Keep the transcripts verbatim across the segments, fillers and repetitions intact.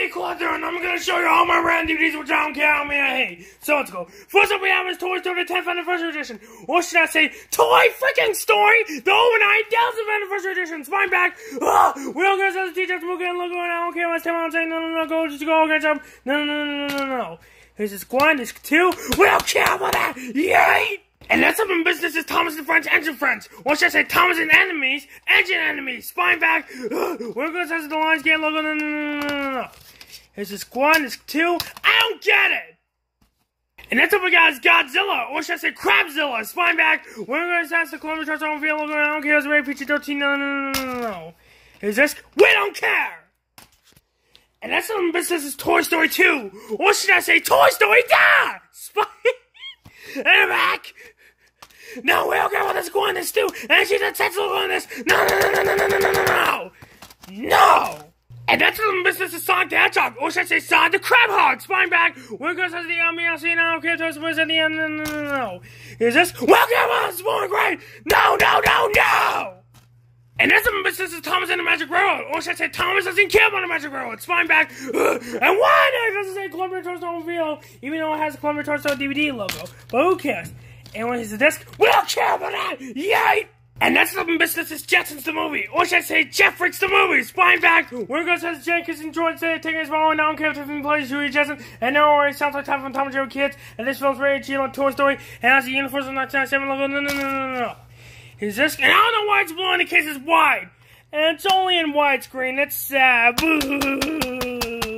D collector, and I'm gonna show you all my random D V Ds which I don't care how many I hate. So let's go. First up we have is Toy Story the tenth Anniversary Edition. Or should I say, Toy Freaking Story, the over nine thousandth Anniversary Edition. Spine back. Ah, we don't get to teach us to look at logo, and I don't care what time I'm saying. No, no, no, go, just go, get up. No, no, no, no, no, no. Here's this one, this two. We don't care about that. Yay! And next up in business is Thomas and Friends, Engine Friends. Or should I say Thomas and Enemies, Engine Enemies. Spine back. Ugh. We're going to test the Lionsgate logo. No, no, no, no, no, no. Here's this one, this two. I don't get it. And next up we got is Godzilla. Or should I say Crabzilla. Spine back. We're going to test the Columbia Charts on V logo. I don't care. It's rated P G thirteen. No, no, no, no, no, no. Here's this. We don't care. And next up in business is Toy Story two. Or should I say Toy Story Da. Spine. And I'm back. No, we don't care about this one, this two, and she's a text logo on this. No, no, no, no, no, no, no, no, no, no. And that's the business of Sonic the Hedgehog, or should I say Sonic the Crab Hog. Spine back. We're going to say the meow scene. I don't care to us at the end. No, no, no, no. Is this? Welcome on Spawn Great. No, no, no, no. And that's the business of Thomas and the Magic Railroad, or should I say Thomas doesn't care about the Magic Railroad. Spine back. Ugh. And why it doesn't say Columbia Charts on V O, even though it has a Columbia Charts on D V D logo? But who cares? And when he's the disc, we don't care about that! Yay! And that's the business is Jetsons the movie. Or should I say Jet Freaks the movie? Spine back! We're gonna say Jenkins and George say taking his ball and I don't care if he plays Huey Jetson. And no worries, sounds like time from Tom and Jerry Kids. And this film's rated G on Toy Story and has the Universal nineteen ninety-seven logo. No, no, no, no, no. Here's this, and I don't know why it's blue and the case is wide. And it's only in widescreen. It's sad. Boo.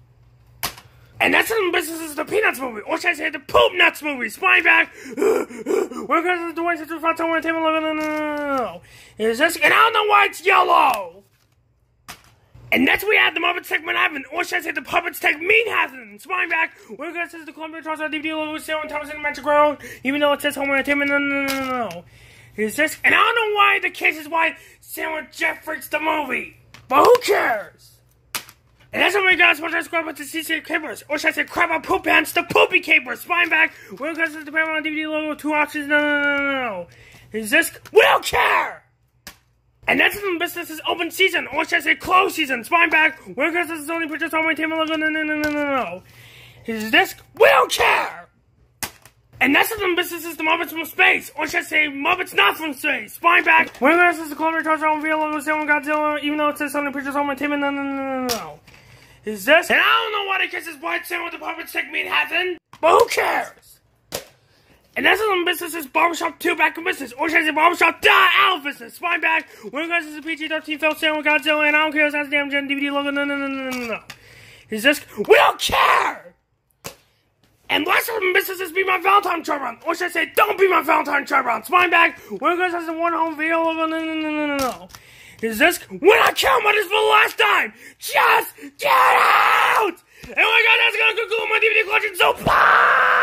And that's the business is the Peanuts movie, or should I say the Poop Nuts movie? Spine back. We're going to the way to front on the table. No, no, no, no, no. Is this? And I don't know why it's yellow. And next we have the Muppets Take Manhattan, or should I say the Puppets Take Meanhattan? Spine back. We're going to see the Columbia Charts on D V D logo, Sarah and Thomas and the Magic Railroad, even though it says Home Entertainment. No, no, no, no, no. Is this? And I don't know why the case is why Sarah Jet Freaks the movie, but who cares? And that's what we got. So let's grab to C C Capers, or should I say Crab Out Poop Pants, the Poopy Capers. Spine back. We're going to see the Paramount D V D logo, two options. No, no, no, no, no. Is this? We don't care. And that's the business is open season, or should I say closed season? Spine back. We're going to see the Sony Pictures Home Entertainment logo. No, no, no, no, no, no. Is this? We don't care. And that's the business is the Muppets from space, or should I say Muppets not from space. Spine back. We're going to see the Columbia Charts on V logo, Sarah and Godzilla, even though it says Sony Pictures Home Entertainment. No, no, no, no, no. Is this? And I don't know why the kiss is white saying what the puppets take Manhattan, but who cares? And that's the business is Barbershop two back in business, or should I say Barbershop die out of business. Spine back. We're going to see the P G thirteen film saying with Godzilla, and I don't care if that's the damn Gen D V D logo. No, no, no, no, no, no. Is this? We don't care! And last of the business is Be My Valentine Charbon, or should I say Don't Be My Valentine Charbon. Spine back. We're going to see the One Home Video logo. No, no, no, no, no, no. Is this? We're not counting about this for the last time! Just get out! And oh my god, that's gonna conclude my D V D collection, so bye!